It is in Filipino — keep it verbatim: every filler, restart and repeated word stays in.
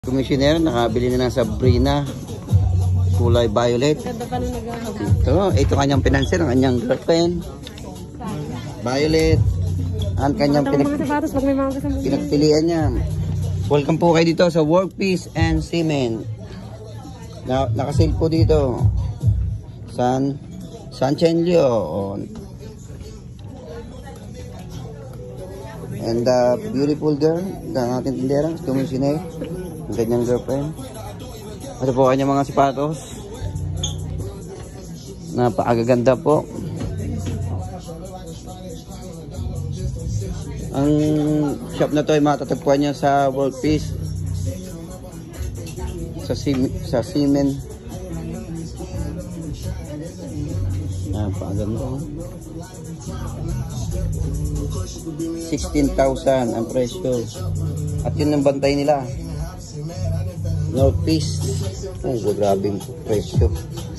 Commissioner, nakabili na ng Sabrina kulay violet. Ito, ito kanyang pinansin, ang kanyang girlfriend Violet. Ang kanyang pinag pinagpilian niya. Welcome po kayo dito sa Workpiece and Cement. Na nakasale po dito San San Chenlio. And the uh, beautiful girl, ang ating tindera, Commissioner. Ang kanyang girlfriend. Ito po kanyang mga sapatos. Napakaganda po. Ang shop na to ay matatagpuan niya sa Workpiece. Sa sim sa Cement. Napakaganda. sixteen thousand ang presyo. At yun ang bantay nila. Workpiece. Oh, grabing presyo.